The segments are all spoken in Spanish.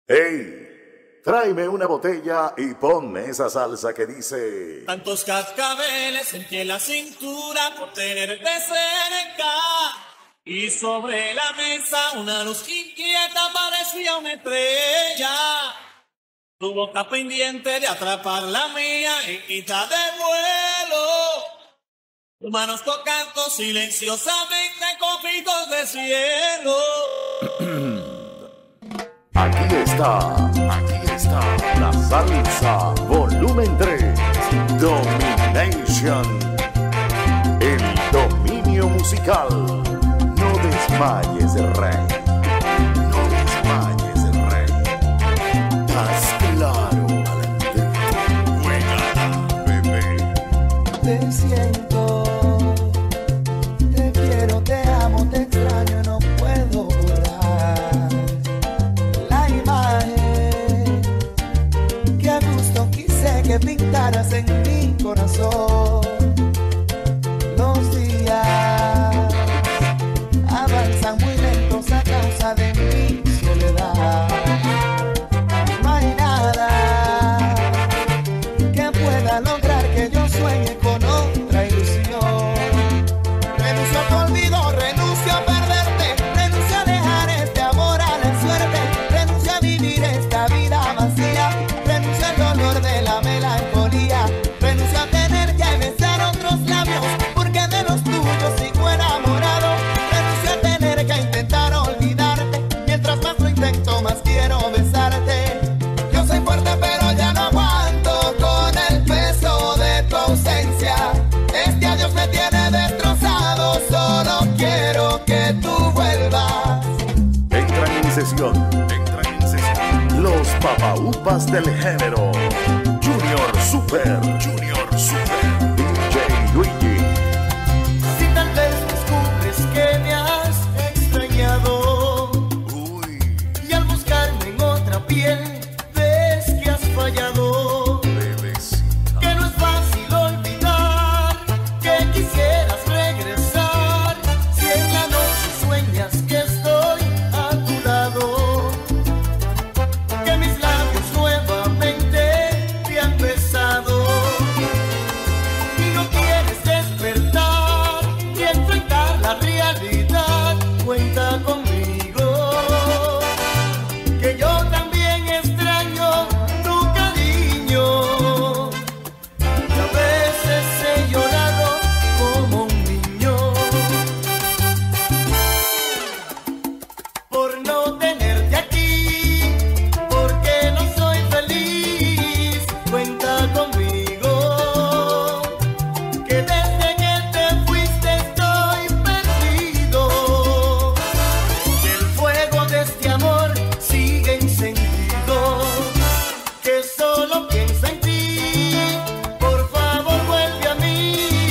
¡Hey! Tráeme una botella y ponme esa salsa que dice... Tantos cascabeles sentí en la cintura por tenerte cerca. Y sobre la mesa una luz inquieta parecía una estrella. Tu boca pendiente de atrapar la mía en mitad del vuelo. Tus manos tocando silenciosamente copitos de cielo. Aquí está la salsa volumen 3, Domination, el dominio musical. No desmayes, rey, no desmayes, rey. Estás claro, juega, bebé. Te siento, te quiero, te amo, te extraño, no puedo borrar la imagen que a gusto quise que pintaras en mi corazón. Los días avanzan muy lentos a causa de mi soledad. No hay nada que pueda lograr que yo sueñe con otra ilusión. Renuncio a tu olvido, renuncio a perderte, renuncio a dejar este amor a la suerte, renuncio a vivir esta vida vacía, renuncio al dolor de la melancolía, renuncio a tener que besar otros labios, porque de los tuyos sigo enamorado, renuncio a tener que intentar olvidarte, mientras más lo intento más quiero besarte. Yo soy fuerte pero ya no aguanto con el peso de tu ausencia, este adiós me tiene destrozado, solo quiero que tú vuelvas. Entran en sesión, los papaupas del género. Junior Super, DJ Luigi. Si tal vez descubres que me has extrañado, y al buscarme en otra piel ves que has fallado, que no es fácil olvidar, que quisieras regresar, si en la noche sueñas que estoy a tu lado, que mis labios nuevamente te han besado, y no quieres despertar y enfrentar la realidad. Cuenta conmigo, que yo también extraño tu cariño, y a veces he llorado como un niño por no tenerte aquí, porque no soy feliz. Cuenta conmigo, que desde que te fuiste estoy perdido, que el fuego de este amor sigue encendido, que solo pienso en ti, por favor vuelve a mí.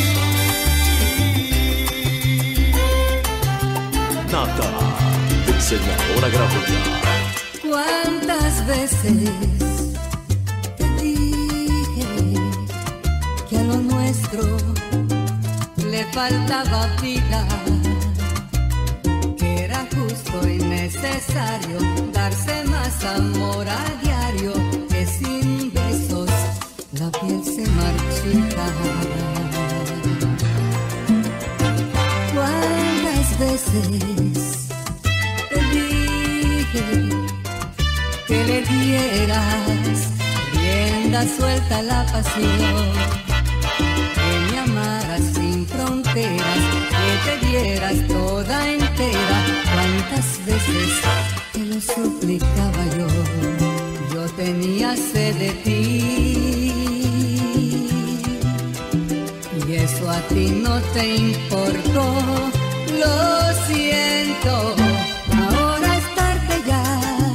Nata, diseñadora gráfica. ¿Cuántas veces te dije que a lo nuestro le faltaba vida, que era justo y necesario darse más amor a diario, que sin besos la piel se marchita? ¿Cuántas veces te dije que le dieras rienda suelta a la pasión, que me amaras sin fronteras, que te dieras toda entera? ¿Cuántas veces te lo suplicaba yo? Yo tenía sed de ti, y eso a ti no te importó. Lo siento, ahora es tarde ya,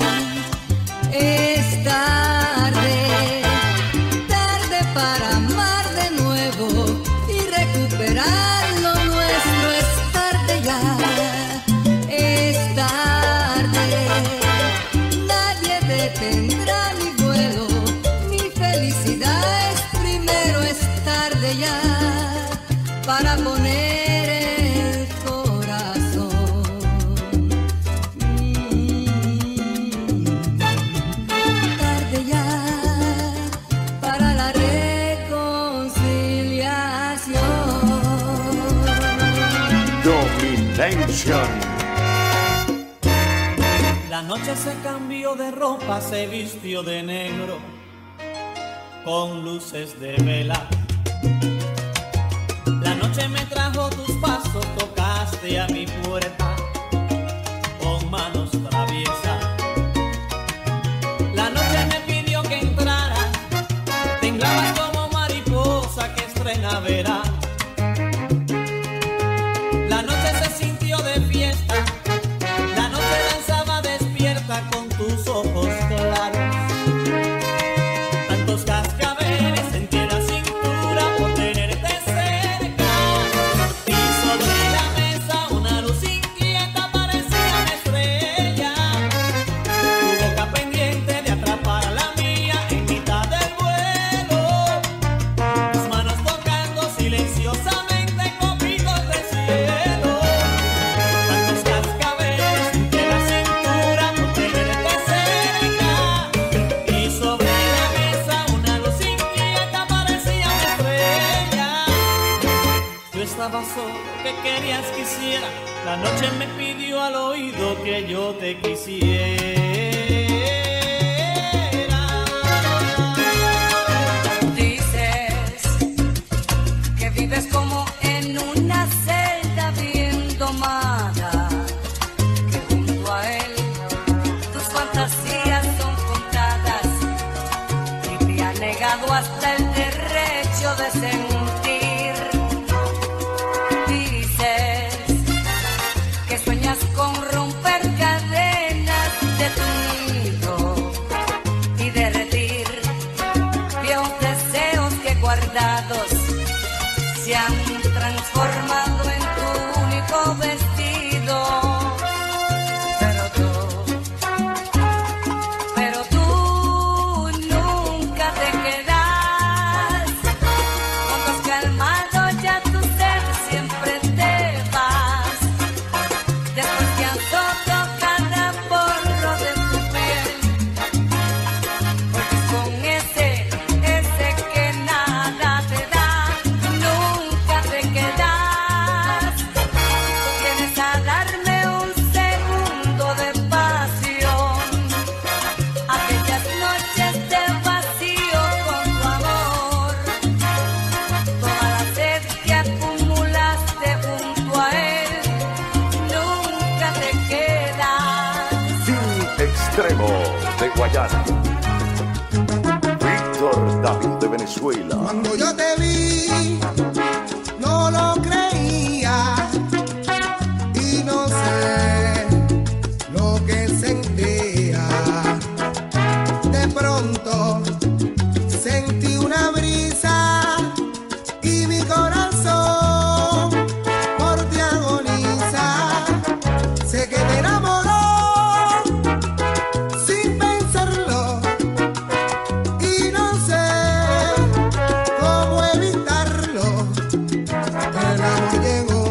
es tarde, tarde para amar de nuevo y recuperar lo nuestro. Es tarde ya, es tarde, nadie detendrá mi vuelo, mi felicidad es primero. Es tarde ya para poner el corazón Nation. La noche se cambió de ropa, se vistió de negro, con luces de vela. La noche me trajo tus pasos, tocaste a mi puerta con manos traviesas. La noche me pidió que entrara, temblabas como mariposa que estrena verano. La noche se sintió de fiesta, la noche danzaba despierta con tus ojos claros. Tantos cascabeles sentí en la cintura por tenerte cerca. Y sobre la mesa una luz inquieta parecía una estrella. Tu boca pendiente de atrapar a la mía en mitad del vuelo. Tus manos tocando silenciosamente copitos del cielo. Tantos cascabeles sentí en la cintura por tenerte cerca. Y sobre la mesa una luz inquieta parecía una estrella. Yo estaba solo, ¿qué querías que hiciera? La noche me pidió al oído que yo te quisiera. Dices que vives como en una celda bien domada, que junto a él tus fantasías son contadas y te ha negado hasta el derecho de sentir. Dices que sueñas con romper cadenas de tu nido y derretir viejos deseos que guardados se han transformado en tu único vestido. Pero tú nunca te quedas. Cuando has calmado ya tu ser, siempre te vas. Después que has roto cada porro de tu piel, porque es con ese que nada te da. Nunca te quedas. Vienes a darme un segundo de pasión. Aquellas noches de vacío con tu amor. Toda la sed que acumulaste junto a él. Nunca te quedas. Team Extremo de Guayana. Víctor David de Venezuela. Cuando yo te vi, no lo creía y no sé lo que sentía. De pronto sentí una brisa y mi corazón por ti agoniza. Sé que me enamoró sin pensarlo y no sé cómo evitarlo. El amor llegó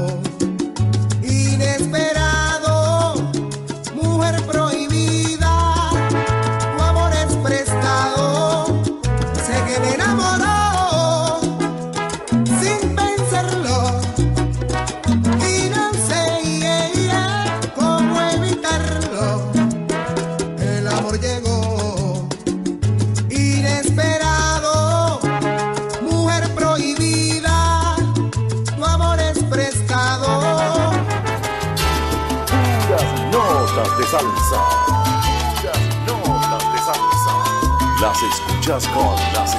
inesperado, mujer prohibida, tu amor es prestado. Sé que me enamoró sin pensarlo y no sé cómo evitarlo. El amor llegó inesperado, mujer prohibida, tu amor es prestado. Puras notas de salsa. Puras notas de salsa. Las escuchas con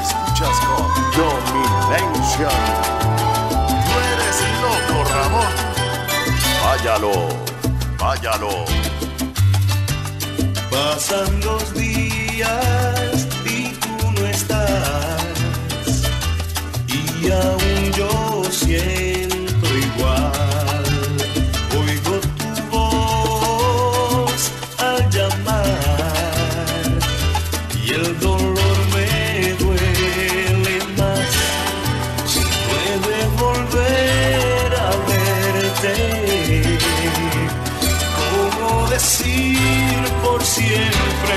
Domination. Tú eres loco, Ramón. Váyalo. Pasan los días y tú no estás, y aún yo siento igual. Oigo tu voz al llamar y el dolor me duele más. Si puede volver a verte, ¿cómo decir por siempre?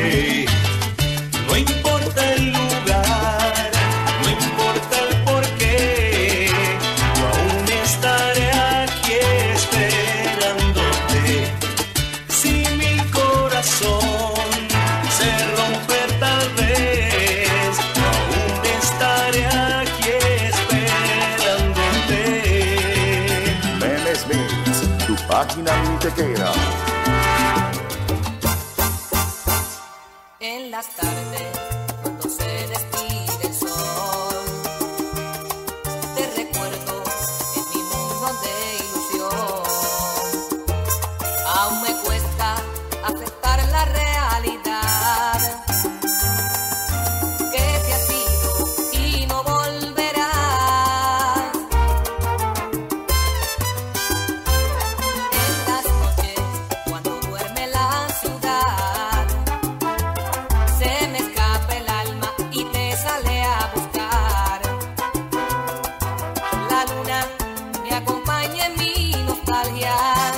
No importa el lugar, no importa el porqué, yo aún estaré aquí esperando. Chequera. En las tardes, cuando se despide el sol, te recuerdo en mi mundo de ilusión. Aún me cuesta aceptar la realidad, que te has ido y no volverás. En las noches, cuando duerme la ciudad, se me escapa el alma y te sale a buscar. La luna me acompaña en mi nostalgia,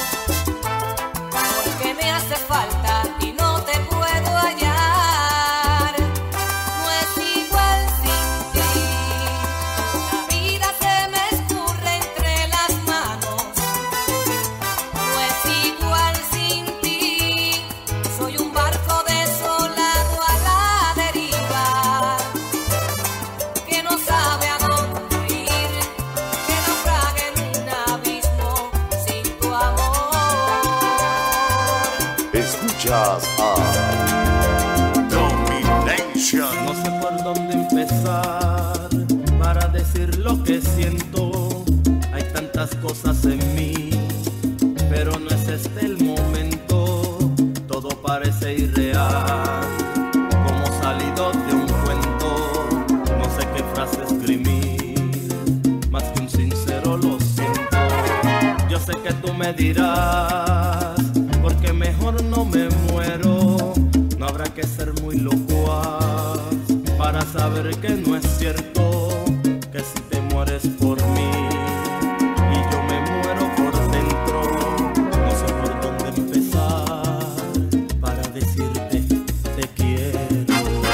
porque me hace falta y no te puedo hallar. No es igual sin ti, la vida se me escurre entre las manos. No es igual sin ti, soy un barco desolado a la deriva, que no sabe a dónde ir, que naufraga en un abismo sin tu amor. Escuchas a Domination. No sé por dónde empezar para decir lo que siento. Hay tantas cosas en mí, pero no es este el momento. Todo parece irreal, como salido de un cuento. No sé qué frase escribir, más que un sincero lo siento. Yo sé que tú me dirás, porque mejor no me muero. No habrá que ser muy locuaz para saber que no es cierto, que si te mueres por mí y yo me muero por dentro. No sé por dónde empezar para decirte te quiero.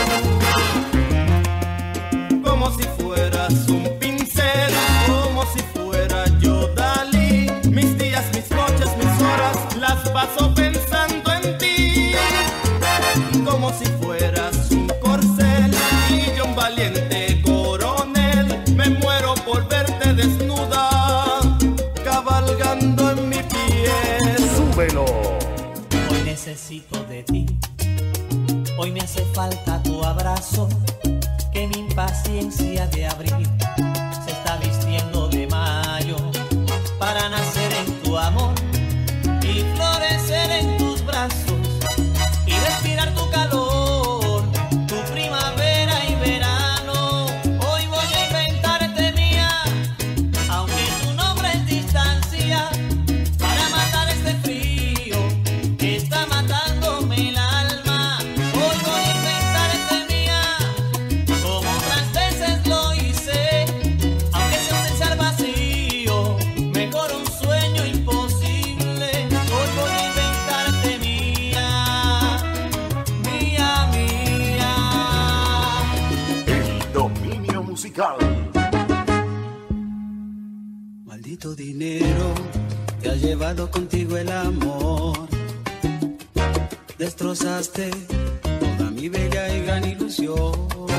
Como si fueras un pincel, como si fuera yo Dalí. Mis días, mis noches, mis horas las paso pensando en ti. Como si fueras un corcel y yo un valiente coronel. Me muero por verte desnuda, cabalgando en mi piel. Súbelo. Hoy necesito de ti, hoy me hace falta tu abrazo, que mi impaciencia de abril se está vistiendo de mayo, para nacer en tu amor y florecer en tus brazos y respirar tu calor, tu primavera y verano. Hoy voy a inventarte mía, aunque tu nombre es distancia, para matar este frío que está matándome el alma. Hoy voy a inventarte mía, como otras veces lo hice, aunque sea un pensar vacío, mejor un sueño imposible. Hoy voy a inventarte mía, mía, mía. El dominio musical. Maldito dinero, te ha llevado contigo el amor. Destrozaste toda mi bella y gran ilusión.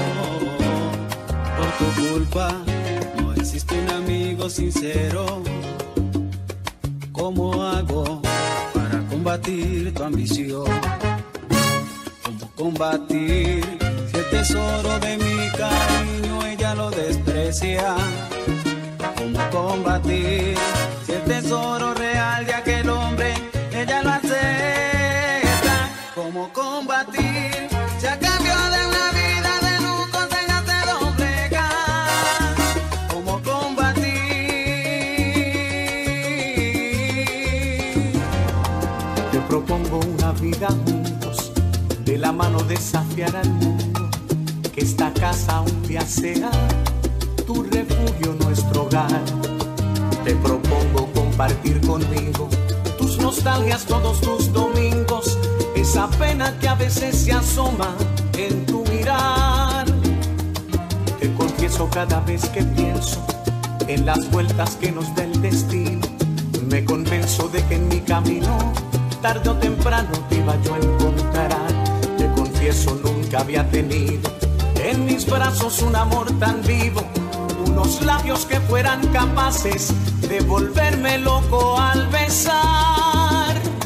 Por tu culpa no existe un amigo sincero. ¿Cómo hago para combatir tu ambición? ¿Cómo combatir si el tesoro de mi cariño ella lo desprecia? ¿Cómo combatir si el tesoro real de aquel hombre ella lo acepta? ¿Cómo combatir si a cambio de una vida de lujos ella te doblega? ¿Cómo combatir? Te propongo una vida juntos, de la mano desafiar al mundo, que esta casa un día sea tu refugio, nuestro hogar. Te propongo compartir conmigo tus nostalgias todos tus domingos, esa pena que a veces se asoma en tu mirar. Te confieso cada vez que pienso en las vueltas que nos da el destino, me convenzo de que en mi camino tarde o temprano te iba yo a encontrar. Te confieso nunca había tenido en mis brazos un amor tan vivo, unos labios que fueran capaces de volverme loco al besar.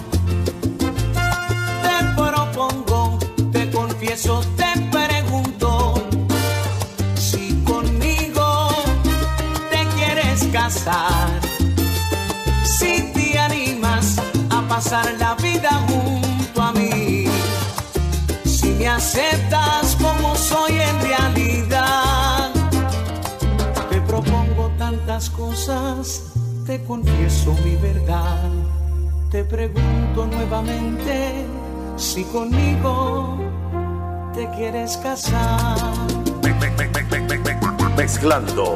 eso te pregunto si conmigo te quieres casar, si te animas a pasar la vida junto a mí, si me aceptas como soy en realidad. Te propongo tantas cosas, te confieso mi verdad. Te pregunto nuevamente si conmigo te quieres casar. Mezclando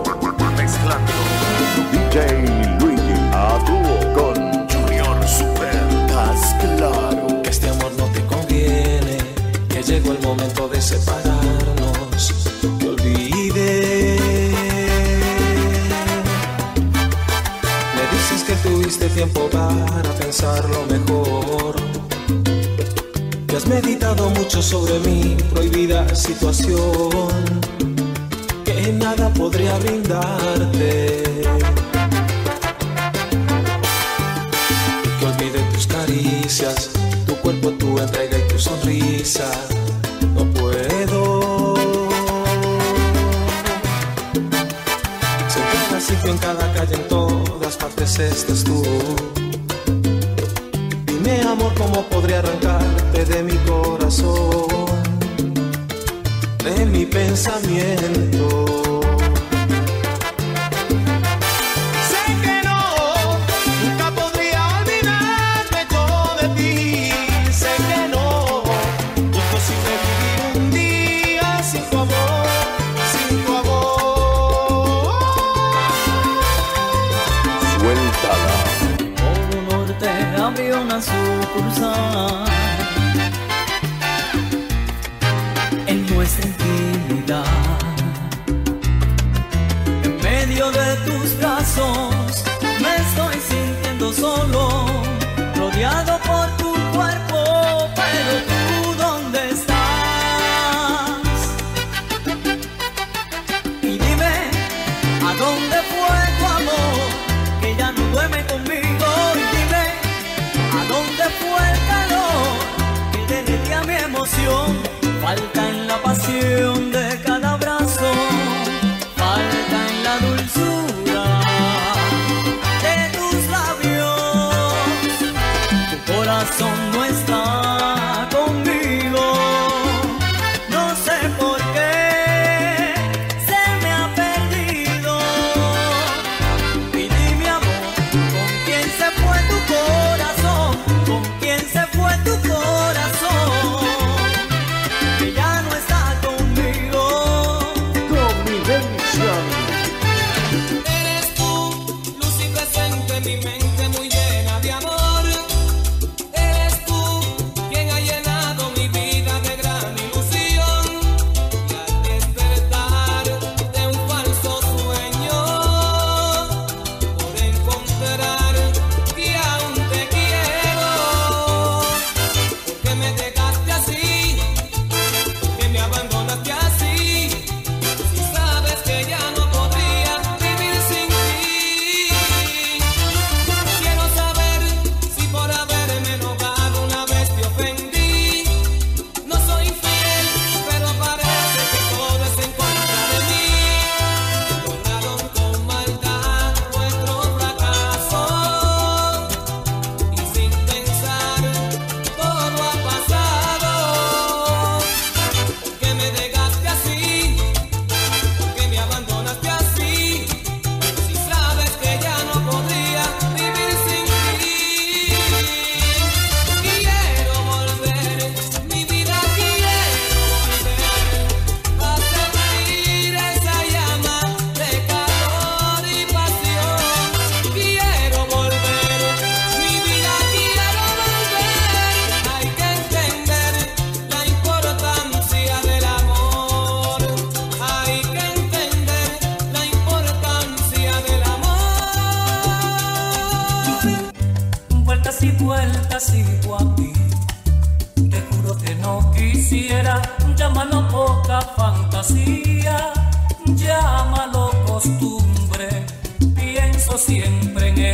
DJ Luigi a dúo con Junior Super. ¿Estás claro? Que este amor no te conviene, que llegó el momento de separarnos. Te olvidé. Me dices que tuviste tiempo para pensarlo mejor, que has meditado mucho sobre mi prohibida situación, que nada podría brindarte, que olvide tus caricias, tu cuerpo, tu entrega y tu sonrisa. No puedo. Si en cada sitio, en cada calle, en todas partes estés tú. Dime, amor, cómo podría arrancarte de mi corazón, de mi pensamiento. Una sucursal en nuestra intimidad, en medio de tus brazos me estoy sintiendo solo, rodeado por tu cuerpo, pero tú ¿dónde estás? Y dime, ¿a dónde fue tu amor que ya no duerme conmigo? Y dime, ¿a dónde fue el calor que derretía mi emoción? Falta en la pasión de cada abrazo, falta en la dulzura de tus labios. Tu corazón no está conmigo, no sé por qué se me ha perdido. Y dime, amor, ¿con quién se fue tu corazón? ¿Con quién se fue tu corazón? Que ya no está conmigo. Convivencia. Eres tú, luz y presente en mi mente muy llena de amor. Eres tú quien ha llenado mi vida de gran ilusión. Y al despertar de un falso sueño, por encontrar que aún te quiero. Porque me dejaste así, porque me abandonaste así, si sabes que ya no podría vivir sin ti. Quiero saber si por haberme enojado una vez te ofendí. No soy fiel, pero parece que todo es en contra de mí. Borraron con maldad nuestro fracaso, y sin pensar todo ha pasado. Porque me dejaste así, porque me abandonaste así, si sabes que ya no podría vivir sin ti. Quiero volver, mi vida quiero volver, a sentir esa llama de calor y pasión. Quiero volver, mi vida quiero volver. Hay que entender la importancia del amor. Hay que entender la importancia del amor. Vueltas y vueltas sigo a ti. Te juro que no quisiera, llámalo poca fantasía, llámalo costumbre, pienso siempre en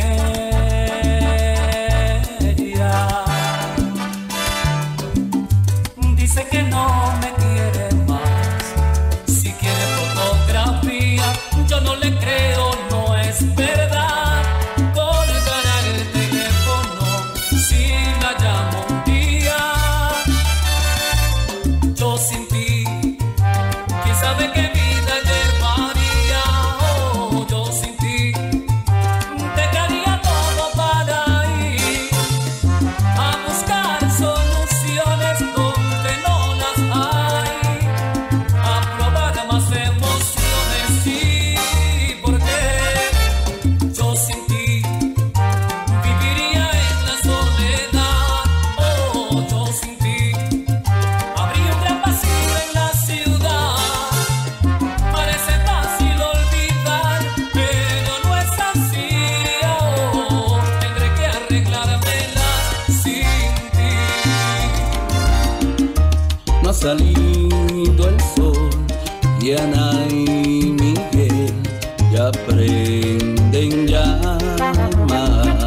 ella. Dice que no me quiere más. Si quiere fotografía, yo no le creo, no es verdad. Colgará el teléfono si la llamo un día. Yo sin ti, quién sabe qué vida llevaría. Oh, yo sin ti dejaría todo para ir a buscar soluciones donde no las hay, a probar más emociones, sí, porque yo sin ti viviría en la soledad. Oh, yo sin ti habría un gran vacío en la ciudad. Parece fácil olvidar, pero no es así. Oh, tendré que arreglármelas sin ti. No ha salido el sol y Ana y Miguel ya prenden llama.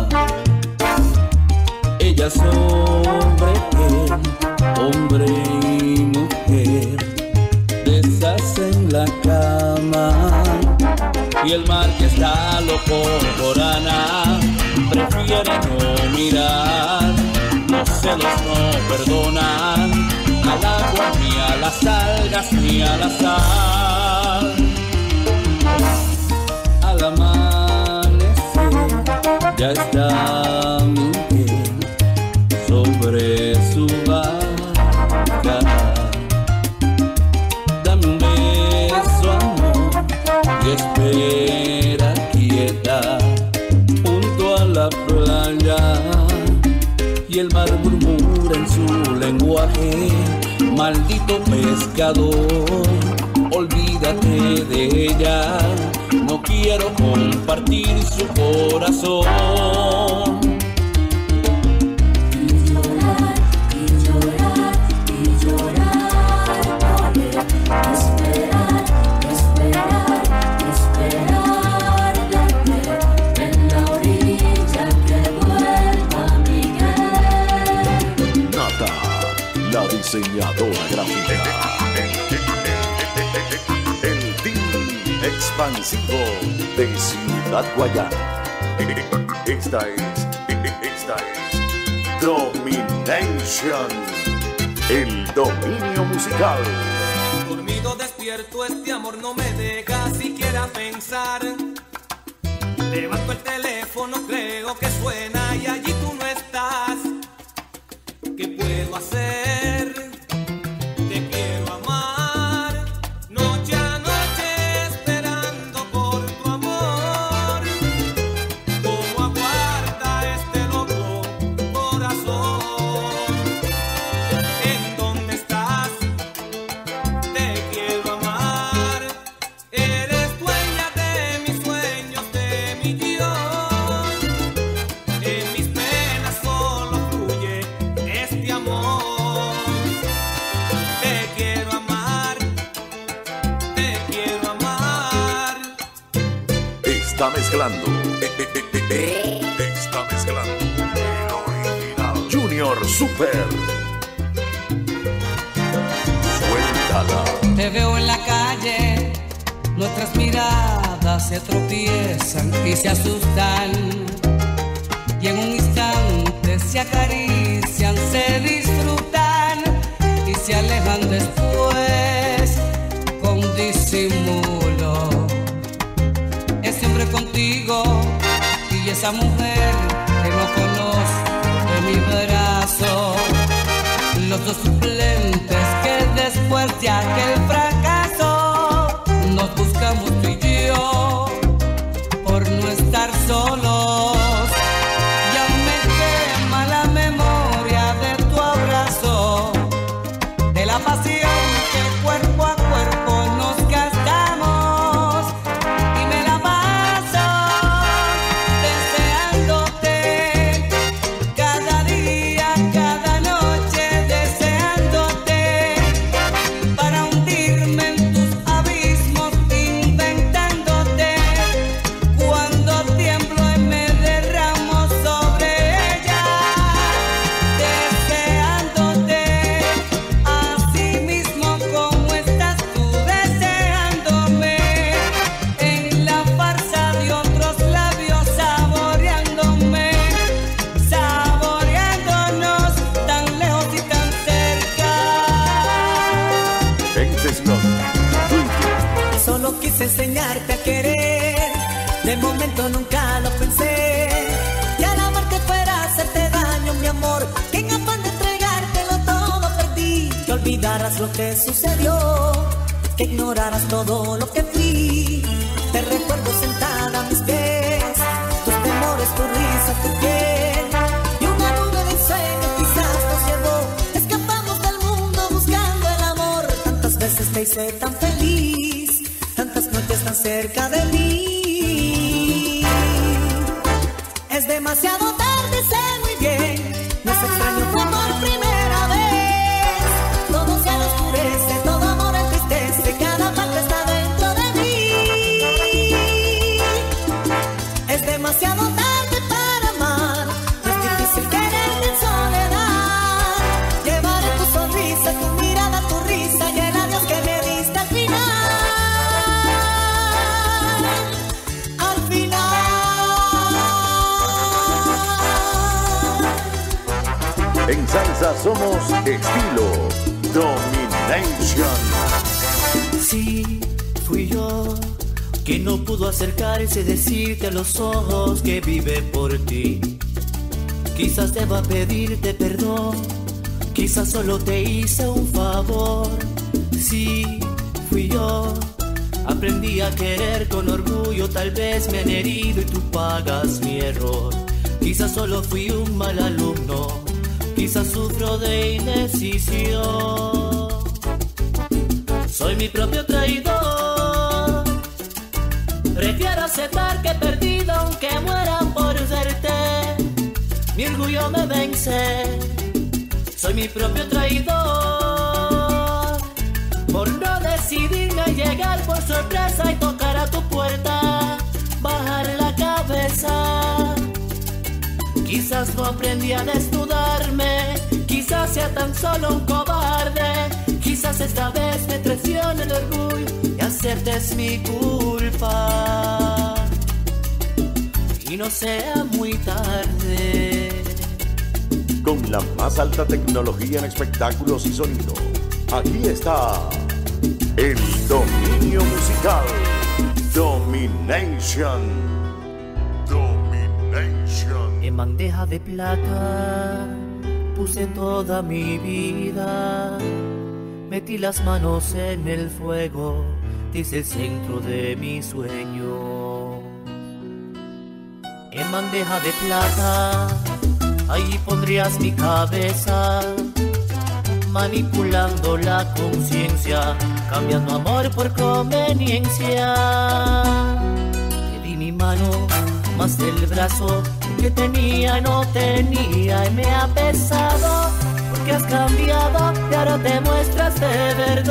Ella sobre él, hombre y mujer, deshacen la cama. Y el mar que está loco por Ana prefiere no mirar. Los celos no perdonan al agua, ni a las algas, ni a la sal. Al amanecer ya está Miguel sobre su barca. Dame un beso, amor, y espera quieta junto a la playa. Y el mar murmura en su lenguaje: maldito pescador, olvídate de ella. No quiero compartir su corazón. Y llorar, y llorar, y llorar por él. Esperar, esperar, esperar de él. En la orilla que vuelva Miguel. Nata, la diseñadora gráfica. El team expansivo de Ciudad Guayana. Esta es Domination, el dominio musical. Dormido despierto, este amor no me deja siquiera pensar. Levanto el teléfono, creo que suena y allí tú no estás. ¿Qué puedo hacer? Te quiero amar, noche a noche esperando por tu amor. ¿Cómo aguarda este loco corazón? ¿En dónde estás? Te quiero amar. Eres dueña de mis sueños, de mi guión. En mis penas solo fluye este amor. Te quiero amar, te quiero amar. Está mezclando. Está mezclando el original Junior Super. Suéltala. Te veo en la calle, nuestras miradas se tropiezan y se asustan. Y en un instante se acarician, se disfrutan y se alejan después con disimulo. Ese hombre contigo y esa mujer que no conozco de mi brazo. Los dos suplentes que después de aquel fracaso nos buscamos tú y yo por no estar solos. Ya me quema la memoria de tu abrazo, de la pasión que cuerpo a cuerpo nos gastamos, y me la paso deseándote cada día, cada noche, deseándote para un día En sesión. Solo quise enseñarte a querer, de momento nunca lo pensé, que al amarte fuera a hacerte daño, mi amor, que en afán de entregártelo todo perdí, que olvidaras lo que sucedió, que ignoraras todo lo que fui, te recuerdo sentada a mis pies, tus temores, tu risa, tu piel, y una nube de sueño quizás nos llevó, escapamos del mundo buscando el amor, tantas veces te hice tan feliz, tantas noches tan cerca de mí. Es demasiado tarde, sé muy bien, no es extraño como por primera vez. Todo se oscurece, todo amor entristece, cada parte está dentro de mí. Es demasiado tarde para amar, no es difícil quererte en soledad. Llevaré tu sonrisa, tu mirada, tu risa y el adiós que me diste al final. En salsa somos estilo Domination. Sí, fui yo quien no pudo acercarse y decirte a los ojos que vive por ti. Quizás deba pedirte perdón, quizás solo te hice un favor. Sí, fui yo, aprendí a querer con orgullo, tal vez me han herido y tú pagas mi error. Quizás solo fui un mal alumno, quizás sufro de indecisión. Soy mi propio traidor, prefiero aceptar que he perdido aunque muera por verte. Mi orgullo me vence, soy mi propio traidor, por no decidirme a llegar por sorpresa y tocar a tu puerta, bajar la cabeza. Quizás no aprendí a desnudarme, quizás sea tan solo un cobarde, quizás esta vez me traicione el orgullo y aceptes mi culpa y no sea muy tarde. Con la más alta tecnología en espectáculos y sonido, aquí está el dominio musical. Domination. En bandeja de plata puse toda mi vida, metí las manos en el fuego, dice el centro de mi sueño. En bandeja de plata, ahí pondrías mi cabeza, manipulando la conciencia, cambiando amor por conveniencia. Te di mi mano, más el brazo que tenía no tenía y me ha pesado, porque has cambiado y ahora te muestras de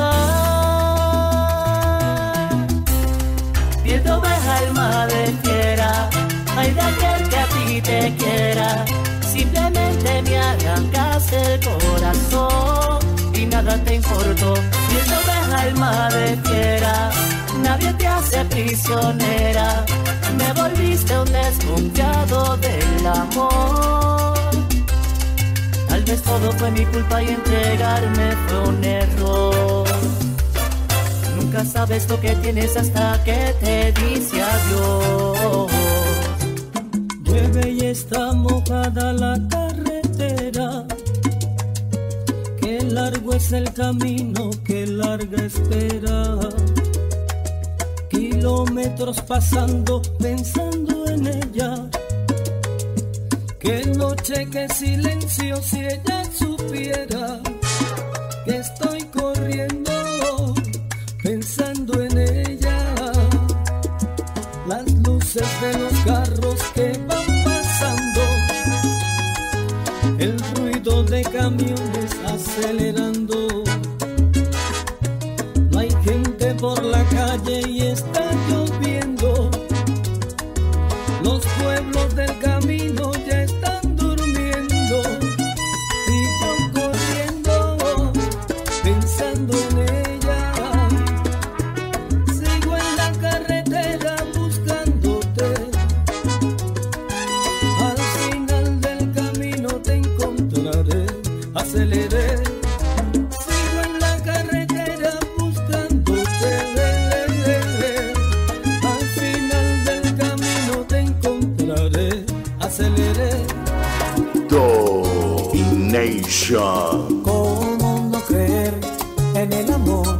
verdad. Piel de oveja, alma de fiera, hay de aquel que a ti te quiera, simplemente me arrancaste el corazón y nada te importó. Piel de oveja, alma de fiera, nadie te hace prisionera, me volviste un desconfiado del amor. Tal vez todo fue mi culpa y entregarme fue un error. Nunca sabes lo que tienes hasta que te dice adiós. Llueve y está mojada la carretera, qué largo es el camino, qué larga espera. Kilómetros pasando, pensando en ella. Qué noche, qué silencio, si ella supiera que estoy corriendo, pensando en ella. Las luces de los carros que van pasando, el ruido de camiones acelerando. No hay gente por la calle y está lloviendo. Los pueblos del camino ya están durmiendo. Y yo corriendo, pensando en ella. Sigo en la carretera buscándote. Al final del camino te encontraré. Aceleré. Sigo en la carretera buscándote. escucha. ¿Cómo no creer en el amor?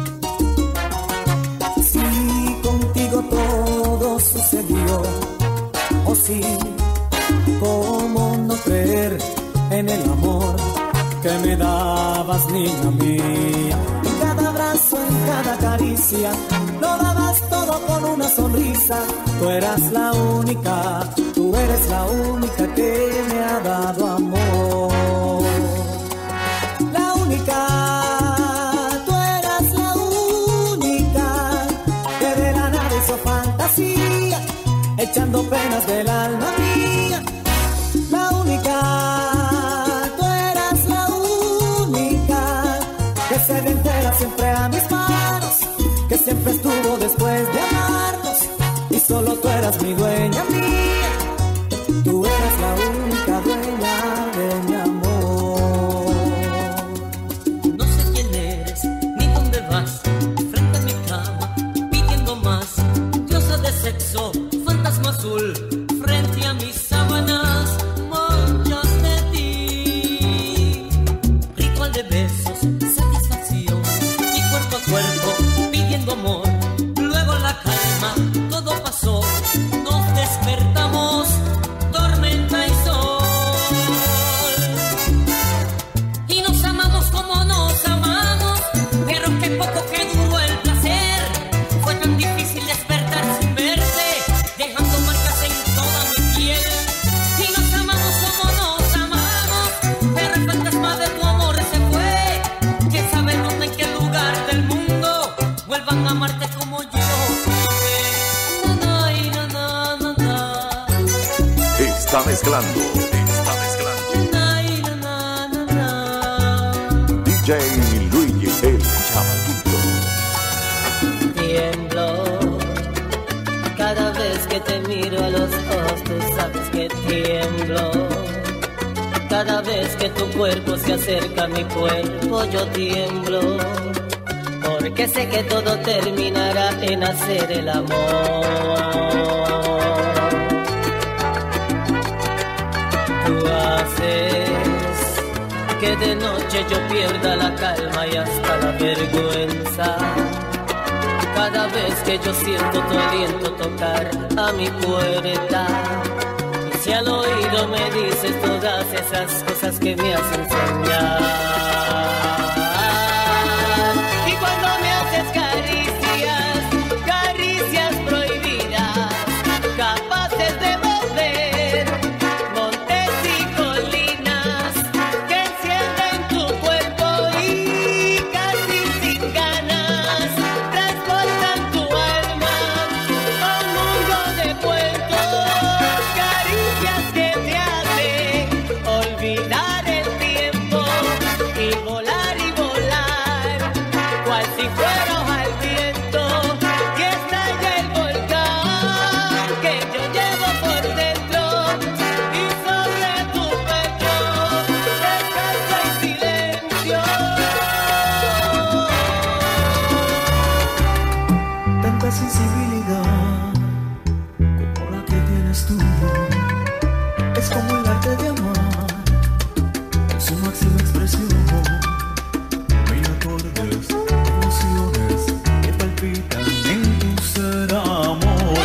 Si contigo todo sucedió. Oh sí, ¿cómo no creer en el amor que me dabas, niña mía? En cada abrazo, en cada caricia, lo dabas todo con una sonrisa. Tú eras la única, tú eres la única que me ha dado amor. La única, tú eras la única que de la nada hizo fantasía, echando penas del alma mía. La única, tú eras la única que se ve entera siempre a mis manos, que siempre estuvo después de amarnos, y solo tú eras mi dueña mía. Tú eras la única dueña de mi amor. No sé quién eres, ni dónde vas, frente a mi cama, pidiendo más. Diosa de sexo, fantasma azul, frente a mis sábanas, manchas de ti. Ritual de besos, satisfacción, y cuerpo a cuerpo, pidiendo amor. Luego la calma, todo pasó, nos despertamos, tormenta y sol. Y nos amamos como nos amamos, pero qué poco que duró el placer. Fue tan difícil despertar sin verte, dejando marcas en toda mi piel. Y nos amamos como nos amamos, pero el fantasma de tu amor se fue. ¿Quién sabe dónde, en qué lugar del mundo vuelvan a amarte como yo? Está mezclando. DJ Luigi el Chamaquito. Tiemblo cada vez que te miro a los ojos, tú sabes que tiemblo. Cada vez que tu cuerpo se acerca a mi cuerpo, yo tiemblo. Porque sé que todo terminará en hacer el amor. Tú haces que de noche yo pierda la calma y hasta la vergüenza. Cada vez que yo siento tu aliento tocar a mi puerta, y si al oído me dices todas esas cosas que me hacen soñar. Y cuando me haces caricias, caricias prohibidas, capaces de mover montes y colinas, que encienden tu cuerpo y casi sin ganas transportan tu alma a un mundo de cuentos. Caricias que te hacen olvidar el tiempo y volar, cual si fuera hoja al viento, y estalla el volcán que yo llevo por dentro, y sobre tu pecho descansa en silencio. Tanta sensibilidad como la que tienes tú, es como el arte de amar en su máxima expresión. Mil acordes, emociones que palpitan en tu ser, amor.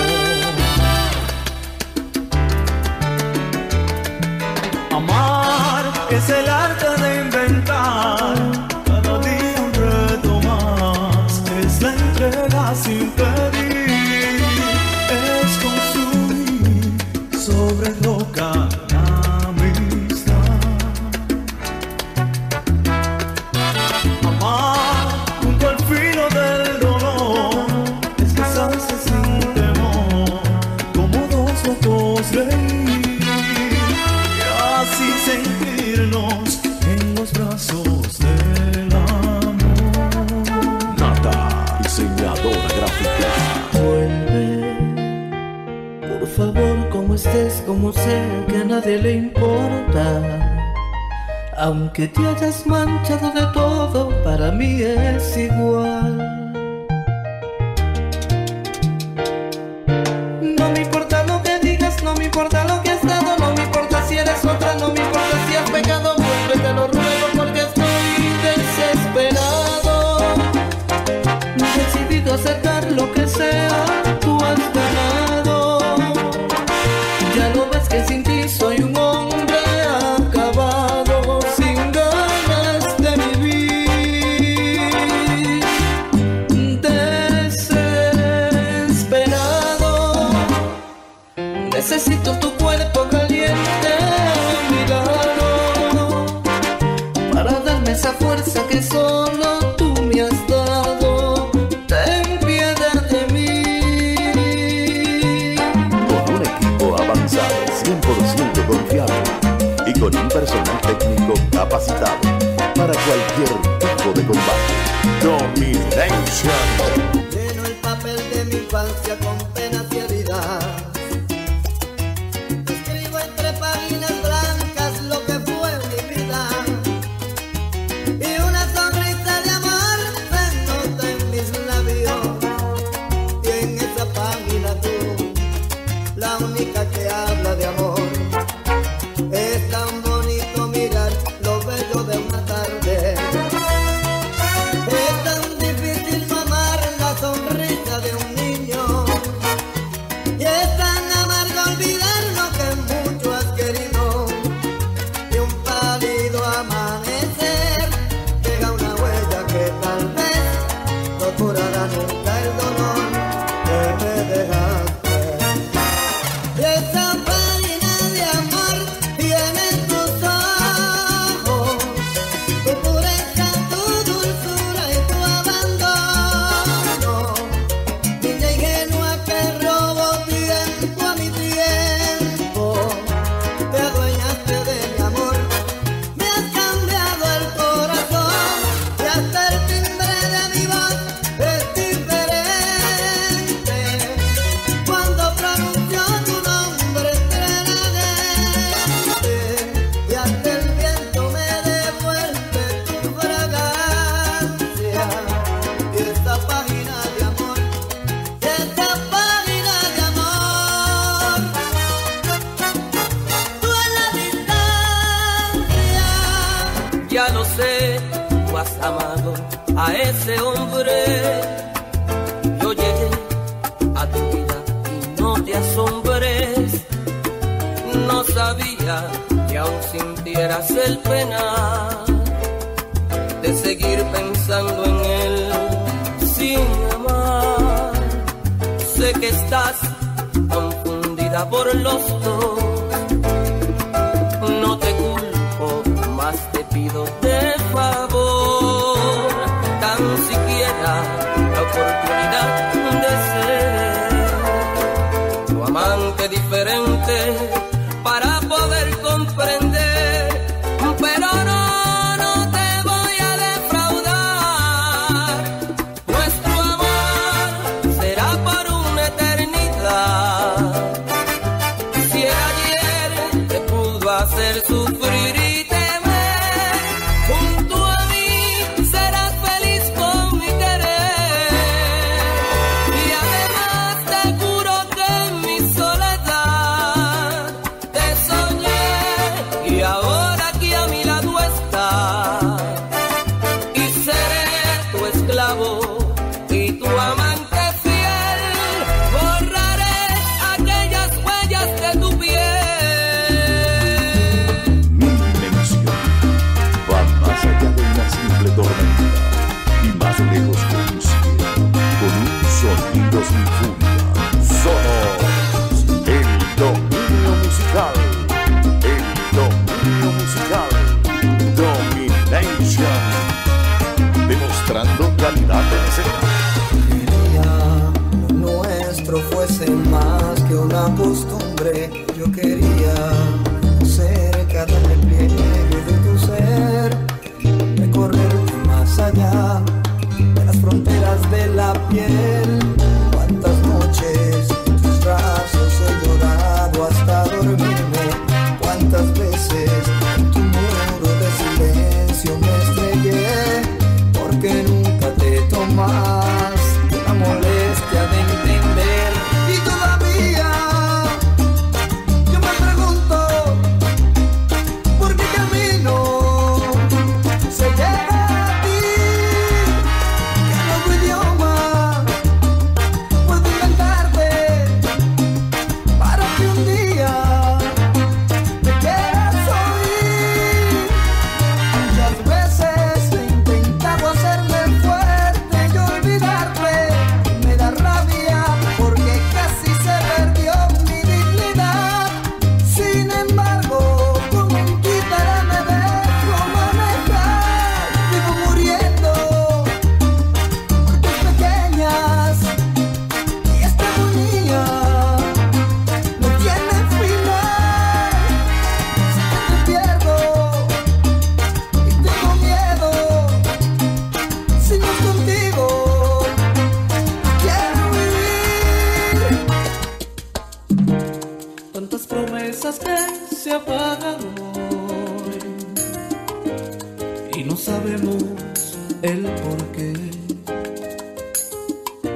Amar es el arte de inventar cada día un reto más. Es la entrega sin pedir, es construir sobre roca la amistad. Amar junto al filo del dolor es besarse sin temor, como dos locos reír, y así sentirnos en los brazos del amor. Nata, diseñadora gráfica. Vuelve, por favor, como estés, como sea, que a nadie le importa. Aunque te hayas manchado de todo, para mí es igual. No me importa lo que digas, no me importa lo que has dado, no me importa si eres otra, no me importa si has pecado, vuelve, te lo ruego. dispuesto a aceptar lo que sea, tú has ganado. Ya lo ves que sin ti soy un hombre acabado, sin ganas de vivir, desesperado. Necesito tu cuerpo caliente a mi lado para darme esa fuerza que solo tú me has dado. Ten piedad de mí. Con un equipo avanzado, 100% confiable y con un personal técnico capacitado para cualquier tipo de combate. Domination. Lleno el papel de mi infancia con penas y heridas. Escribo entre páginas blancas lo que fue mi vida. Y una sonrisa de amor se nota en mis labios. Y en esa página tú, la única que habla de amor. Es tan bonito mirar lo bello de una tarde. Es tan difícil mamar la sonrisa de un niño. Y es tan amargo olvidar lo que mucho has querido. Y un pálido amanecer deja una huella que tal vez no curará nunca el dolor que me dejaste. Y esa página de amor tiene tus ojos, tu pureza, tu dulzura y tu abandono. Niña ingenua que robó tiempo a mi tiempo, te adueñaste de mi amor, me has cambiado el corazón y hasta el timbre de mi voz es diferente. Cuando pronuncio tu nombre entre la gente y hasta el viento me devuelve tu fragancia. Y esta página de amor, y esta página de amor, tú en la distancia. Ya lo sé, tú has amado a ese hombre. Yo llegué a tu vida y no te asombres. No sabía que aún sintieras el penar de seguir pensando en él sin amar. Sé que estás confundida por los dos. No te culpo, más te pido de favor, tan siquiera la oportunidad de ser tu amante diferente para poder comprender. Pero no te voy a defraudar. Nuestro amor será por una eternidad. Si el ayer te pudo hacer sufrir y temer, junto a mí serás feliz con mi querer. Y además te juro que en mi soledad te soñé y ahora aquí a mi lado estás. Y seré tu esclavo y tu amante fiel. Borraré aquellas huellas de tu piel. Mi dimensión va más allá de una simple tormenta y más lejos que un cielo, con un sonido sin furia. Somos el dominio musical, el dominio musical, Domination, demostrando calidad en escena. Quería lo nuestro fuese más que una costumbre. Yo quería ser cada repliegue de tu ser, recorrerte más allá de las fronteras de la piel. Cuántas noches en tus brazos he llorado hasta dormirme. Cuántas veces en tu muro de silencio me estrellé, porque nunca te tomas la molestia de entender. Y todavía yo me pregunto por qué camino se llega a ti, que nuevo idioma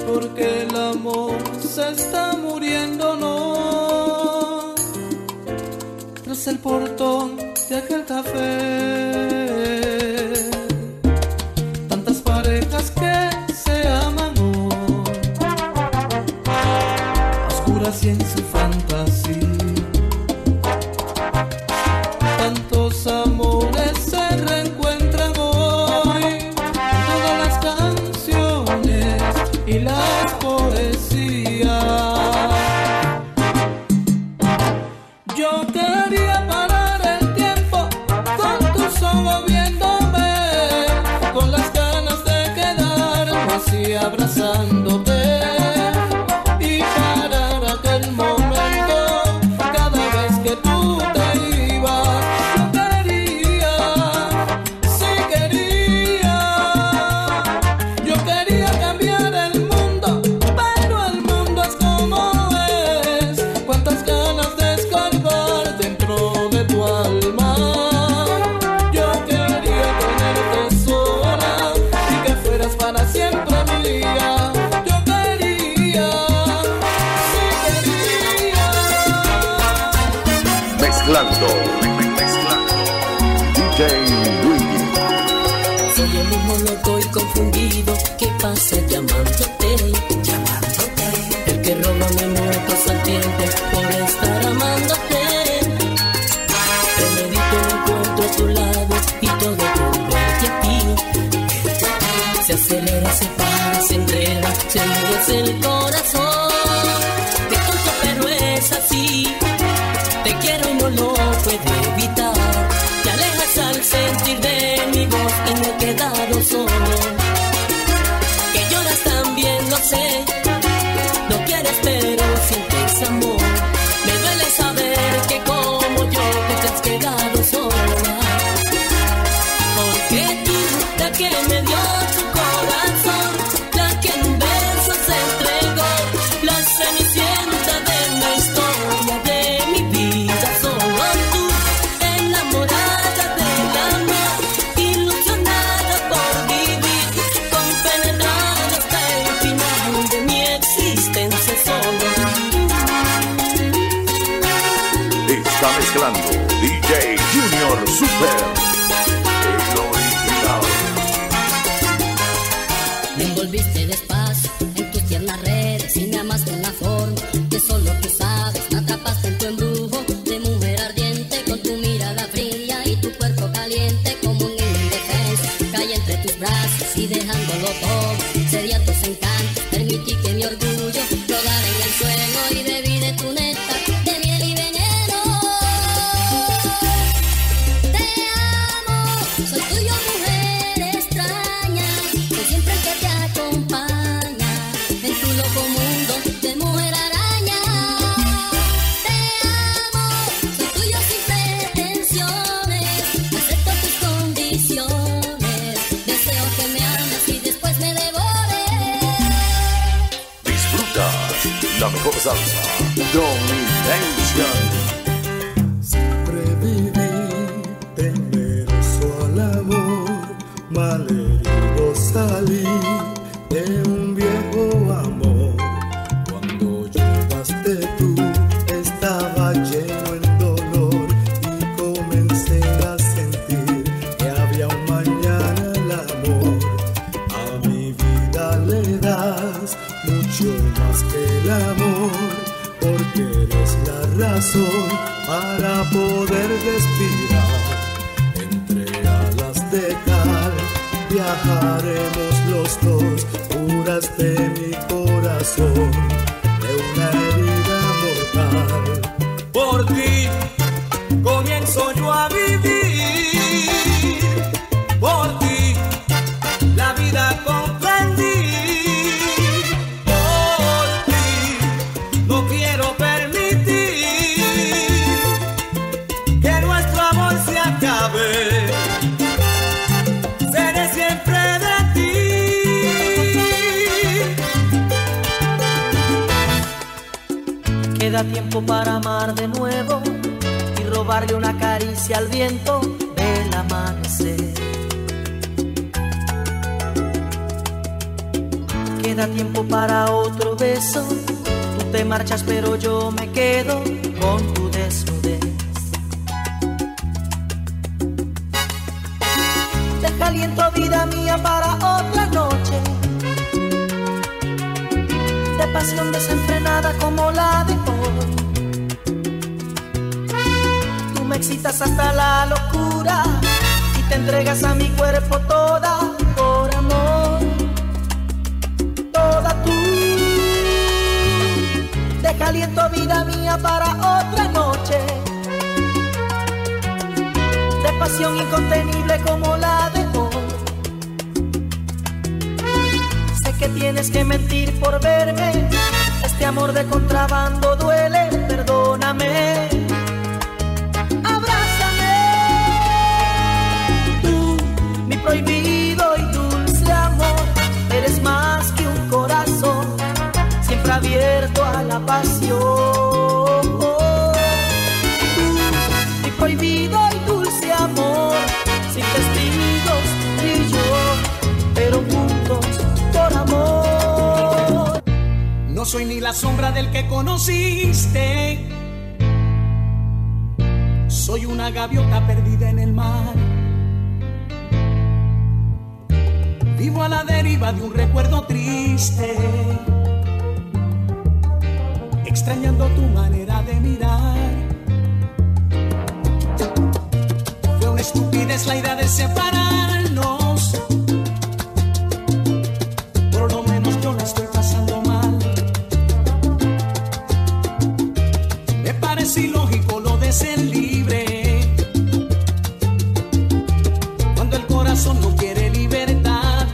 porque el amor se está muriendo, no. Tras el portón de aquel café, tantas parejas que se aman hoy, a oscuras y en su fantasía. Tantos amores se reencuentran hoy en todas las canciones y las poesías. Yo quería parar el tiempo con tus ojos viéndome, con las ganas de quedarme así abrazándote y parar aquel momento cada vez que tú te ibas. Yo quería cambiar el mundo, pero el mundo es como es. Cuántas ganas de escarbar dentro de tu alma. Yo quería tenerte sola y que fueras para siempre mía. Yo quería, sí quería. Mezclando DJ Luigi. Soy el mismo loco y confundido que pasa llamándote. El que roba mi amor pasa el tiempo por estar amándote. Premedito un encuentro a tu lado y todo por verte a ti. Se acelera, se para, se enreda, se endurece el corazón. Te tonto pero es así. Te quiero y no lo puedo evitar. Te alejas al sentir de mi voz y me he quedado solo. Que lloras también lo sé. No quieres pero sientes amor. Me duele saber que como yo te has quedado sola. Porque tú, la que me dio tu corazón, la que en un beso se entregó, la cenicienta de la historia de mi vida. Solo tú, enamorada del amor, ilusionada por vivir, compenetrada hasta el final de mi existencia solo. Está mezclando DJ Junior Super, el original. Me envolviste despacio en tus tiernas redes y me amaste en la forma que solo tú sabes. Me atrapaste en tu embrujo de mujer ardiente, con tu mirada fría y tu cuerpo caliente como un niño indefenso. Caí entre tus brazos y dejándolo todo, cedí a tus encantos, permití que mi orgullo rodara en el suelo y bebí de tu néctar de miel y veneno. Te amo, soy tuyo mujer extraña, soy siempre el que te acompaña en tu loco mundo de mujer araña. Te amo, soy tuyo sin pretensiones, acepto tus condiciones, deseo que me ames y después me devores. Disfrutas la mejor salsa, Domination. Siempre viví temeroso al amor, malherido salí de un viejo amor. Cuando llegaste tú estaba lleno el dolor y comencé a sentir que había un mañana. El amor a mi vida le das mucho más que el amor, porque eres la razón para poder respirar. Entre alas de cal viajaremos los dos, curas de mi corazón de una herida mortal. Por ti comienzo yo a vivir, por ti la vida comprendí. Por ti no quiero permitir que nuestro amor se acabe. Seré siempre de ti. Queda tiempo para amar de nuevo y robarle una caricia al viento del amanecer. queda tiempo para otro beso. Tú te marchas pero yo me quedo con tu desnudez. Deja aliento, vida mía, para otra noche de pasión desenfrenada como la de hoy. Tú me excitas hasta la locura y te entregas a mi cuerpo toda por amor, toda tú. Deja aliento, vida mía, para otra noche de pasión incontenible como la de hoy. Sé que tienes que mentir por verme, este amor de contrabando duele, perdóname. Abrázame, tú, mi prohibido y dulce amor, eres más que un corazón, siempre abierto a la pasión. Mi prohibido y dulce amor, sin testigos ni yo, pero juntos por amor. No soy ni la sombra del que conociste, soy una gaviota perdida en el mar. Vivo a la deriva de un recuerdo triste, extrañando tu manera de mirar. Fue una estupidez la idea de separarnos, por lo menos yo la estoy pasando mal. Me parece ilógico lo de ser libre, cuando el corazón no quiere libertad.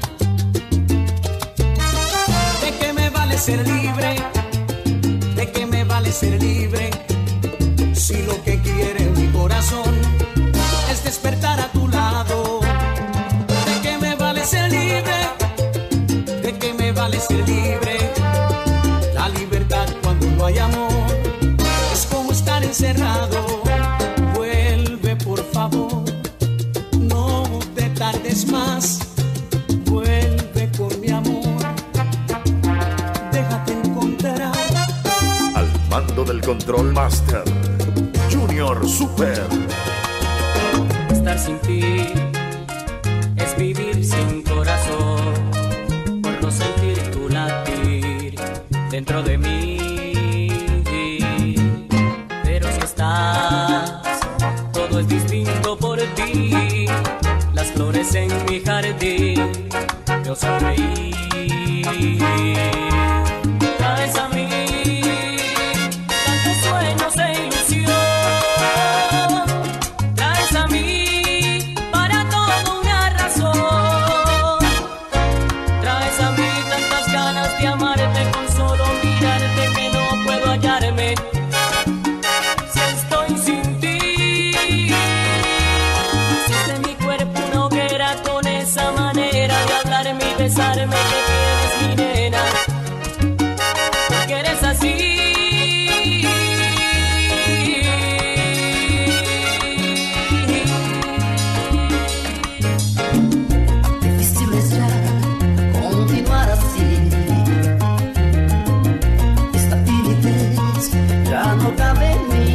¿De qué me vale ser libre? ¿De qué me vale ser libre? Si lo que quiere mi corazón es despertar a tu lado. ¿De qué me vale ser libre? ¿De qué me vale ser libre? La libertad cuando no hay amor es como estar encerrado. Vuelve por favor, no te tardes más. Vuelve con mi amor, déjate encontrar. Al mando del Control Master, Junior Super. Estar sin ti es vivir sin corazón, por no sentir tu latir dentro de mí. Pero si estás, todo es distinto por ti. Las flores en mi jardín yo sonreí. Traes a mí tantos sueños e ilusión. Traes a mí para todo una razón. Traes a mí tantas ganas de amarte, con solo mirarte que no puedo hallarme si estoy sin ti. Hiciste mi cuerpo una hoguera con esa manera de hablarme y besarme, que tienes mi nena, porque eres así. Difícil es ya continuar así. Esta timidez ya no cabe en mí.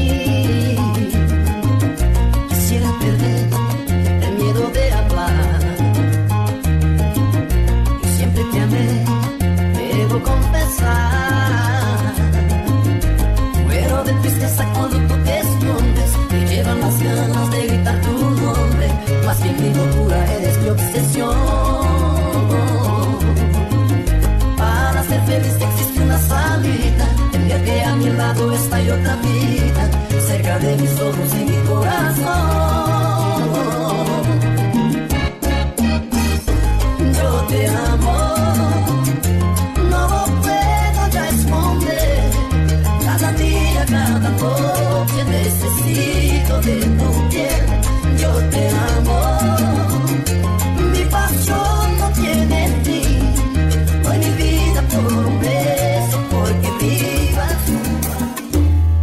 Quisiera perder el miedo de hablar. Yo siempre te amé, debo confesar. Muero de tristeza cuando tú te escondes. Me llevan las ganas de gritar tu nombre. Más que mi locura eres mi obsesión. Para ser feliz existe una salida. Entender que a mi lado está y otra vida, cerca de mis ojos y mi corazón. Yo te amo, no puedo ya esconder. Cada día, cada noche necesito de tu piel. Yo te amo, mi pasión no tiene fin. Doy mi vida por un beso, porque vivas junto a mí.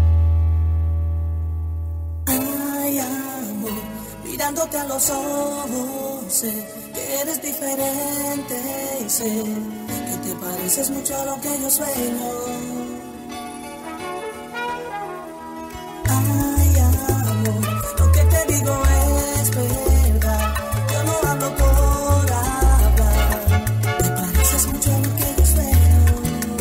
Ay, amor, mirándote a los ojos, sé que eres diferente y sé que te parece pareces mucho a lo que yo sueño. Ay, amor, lo que te digo es verdad. Yo no hablo por hablar. Te pareces mucho a lo que yo sueño.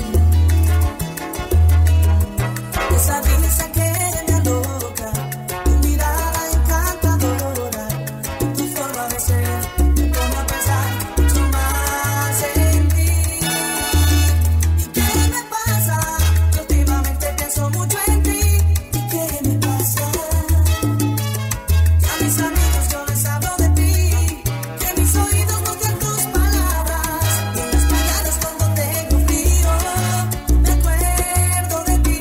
Esa risa que me aloca, tu mirada encantadora, tu forma de ser, me pone a pensar mucho más en ti. ¿Y qué me pasa? Yo últimamente pienso mucho en ti. ¿Y qué me pasa? Que a mis amigos yo les hablo de ti, que mis oídos buscan tus palabras, y en las mañanas cuando tengo frío me acuerdo de ti.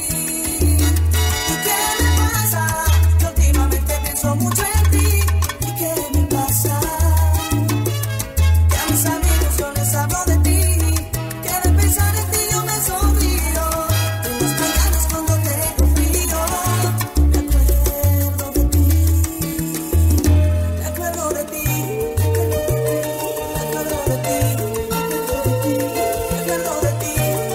¿Y qué me pasa? Que últimamente pienso mucho en ti. ¿Y qué me pasa? Que a mis amigos yo les hablo de ti, que de pensar en ti yo me sonrío. En las mañanas cuando tengo frío me acuerdo de ti. Me acuerdo de ti. Me acuerdo de ti. Me acuerdo de ti. Me acuerdo de ti.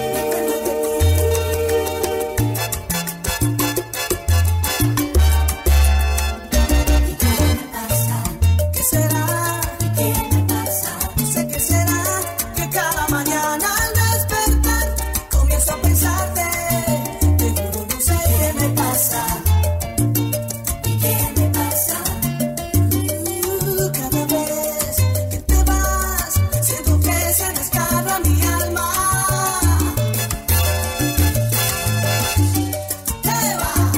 ¿Qué será? ¿Qué me pasa? No sé qué será, que cada mañana al despertar comienzo a pensarte. Te juro no sé qué me pasa. ¿Y qué me pasa? Cada vez que te vas siento que se descarga mi alma. Te vas.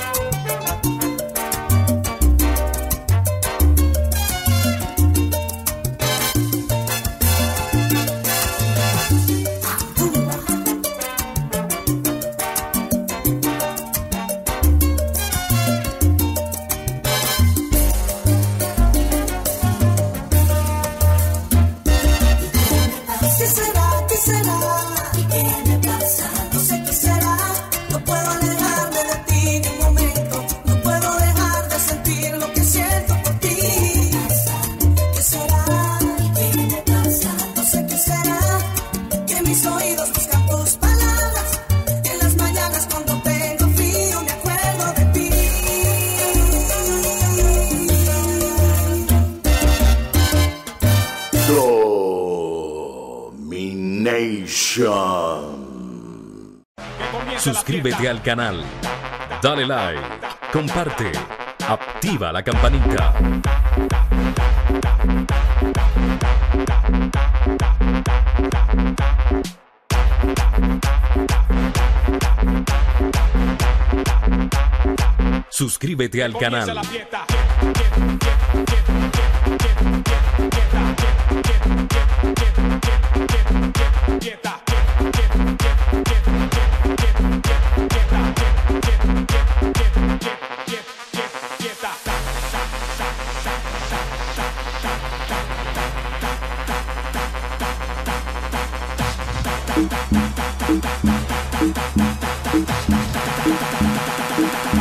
¿Qué será? ¿Qué será? ¿Y qué me pasa? No sé qué será. No puedo alejarme de ti ni un momento. No puedo dejar de sentir lo que siento por ti. ¿Qué será? ¿Y qué me pasa? No sé qué será. Que mis oídos buscan tus palabras. En las mañanas cuando tengo frío me acuerdo de ti. Domination. Suscríbete al canal, dale like, comparte, activa la campanita. Suscríbete al canal. Domination.